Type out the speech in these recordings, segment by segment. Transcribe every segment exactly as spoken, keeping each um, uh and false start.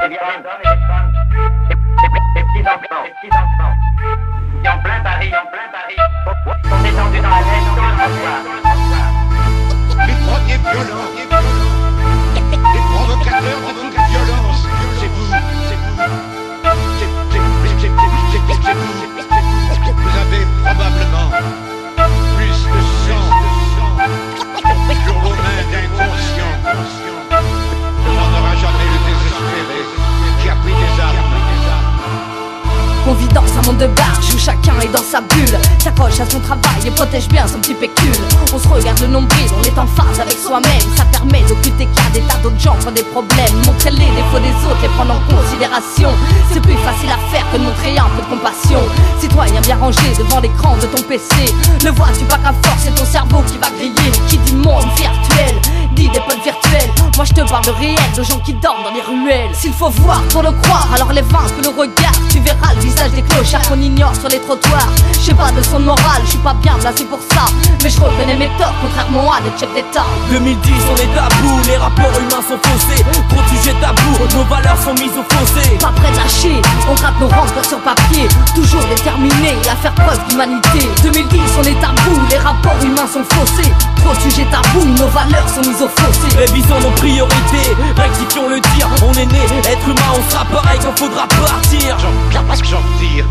des hommes et des femmes, des petits enfants, des petits enfants, qui en plein Paris, en plein Paris, sont descendus dans la neige sur le trottoir. Les premiers violents, les provocateurs de toute violence, c'est vous, c'est vous, c'est vous. Vous avez probablement plus de sang sur vos mains d'inconscients que n'en aura jamais le désespéré qui a pris des armes. On vit dans un monde de barges où chacun est dans sa bulle, s'accroche à son travail et protège bien son petit pécule. On se regarde le nombril, on est en phase avec soi-même. Ça permet d'occulter qu'il y a des tas d'autres gens qui ont des problèmes. Montrer les défauts des autres, les prendre en considération, c'est plus facile à faire que de montrer un peu de compassion. Citoyen bien rangé devant l'écran de ton P C, ne vois-tu pas qu'à force c'est ton cerveau qui va griller? Qui dit monde virtuel, dit des potes virtuels. Moi je te parle de réel, de gens qui dorment dans les ruelles. S'il faut voir pour le croire, alors lève un peu le regard, tu verras le visage des clochards qu'on ignore sur les trottoirs. Je sais pas de son moral, je suis pas bien placé pour ça, mais je reconnais mes torts, contrairement à des chefs d'état. deux mille dix on est tabou, les rapports humains sont faussés. Trop de sujets tabous, nos valeurs sont mises au fossé. Pas prêt de lâcher, on gratte nos rancœurs sur papier, toujours déterminés à faire preuve d'humanité. deux mille dix on est tabou, les rapports humains sont faussés. Trop de sujets tabous, nos valeurs sont mises au fossé. Révisons nos priorités, rectifions le tir. On est né, être humain, on sera pareil quand faudra partir. J'en retire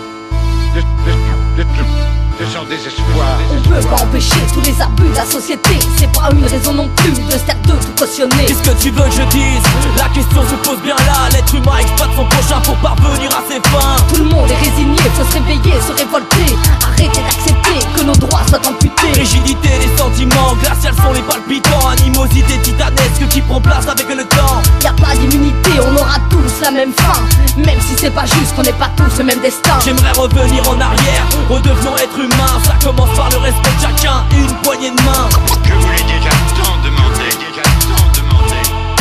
de, de, de, de, de son désespoir. On peut pas empêcher tous les abus de la société, c'est pas une raison non plus de se taire de tout cautionner. Qu'est-ce que tu veux que je dise? La question se pose bien là. L'être humain exploite son prochain pour parvenir à ses fins. Tout le monde est résigné, faut se réveiller, se révolter. Arrêtez d'accepter que nos droits soient amputés. Rigidité des sentiments, glaciales sont les palpitants. Animosité titanesque qui prend place avec le temps. Y a pas d'immunité, on aura tous la même fin, même si c'est pas juste qu'on n'ait pas tous le même destin. J'aimerais revenir en arrière, redevenons être humain. Ça commence par le respect de chacun, une poignée de main. Je vous l'ai déjà tant demandé, déjà tant demandé,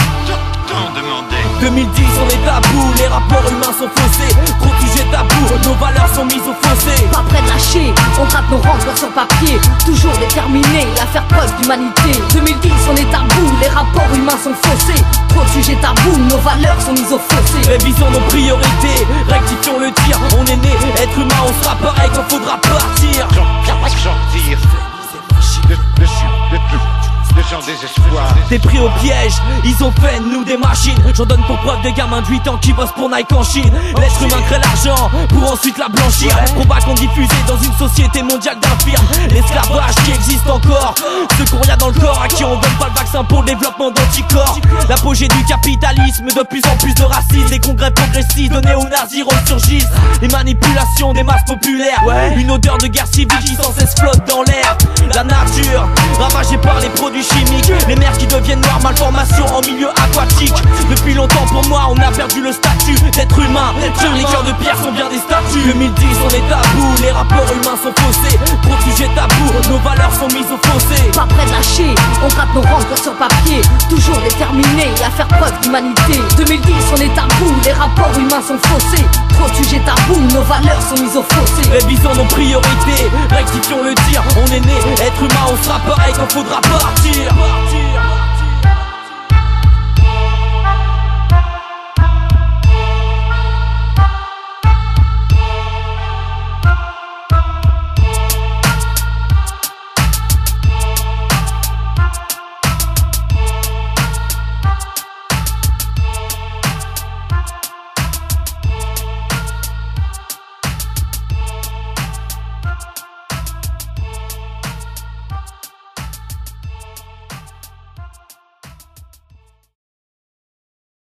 tant, tant demandé. deux mille dix on est tabou, les rapports humains sont faussés. Trop de sujets tabous, nos valeurs sont mises au fossé. Pas prêt de lâcher, on gratte nos rancœurs sur papier, toujours déterminés à faire preuve d'humanité. deux mille dix on est tabou, les rapports humains sont faussés. Trop de sujets tabous, nos valeurs sont mises au fossé. Révisons nos priorités, rectifions le tir. On est né, être humain, on sera pareil quand faudra partir. J'en retire de, de, de, de, de son désespoir. T'es pris au piège, ils ont fait de nous des machines. J'en donne pour preuve des gamins de huit ans qui bossent pour Nike en Chine. L'être humain crée l'argent pour ensuite la blanchir. Propagande diffusée dans une société mondiale d'infirmes. L'esclavage qui existe encore, ce qu'on y a dans le corps, à qui on donne pas le vaccin pour le développement d'anticorps. L'apogée du capitalisme, de plus en plus de racisme. Des congrès progressistes de néo-nazis ressurgissent. Les manipulations des masses populaires, une odeur de guerre civile qui sans cesse flotte dans l'air. La nature, ravagée par les produits chimiques, les mers qui deviennent noires, malformations en milieu aquatique. Depuis longtemps pour moi on a perdu le statut d'être humain. Sur les cœurs de pierre sont bien des statues. deux mille dix on est tabou, les rapports humains sont faussés. Trop de sujets tabous, nos valeurs sont mises au fossé. Pas prêt de lâcher, on gratte nos rancœurs sur papier, toujours déterminés à faire preuve d'humanité. deux mille dix on est tabou, les rapports humains sont faussés. Trop de sujets tabous, nos valeurs sont mises au fossé. Révisons nos priorités, rectifions le tir. On est né, être humain, on sera pareil quand faudra partir.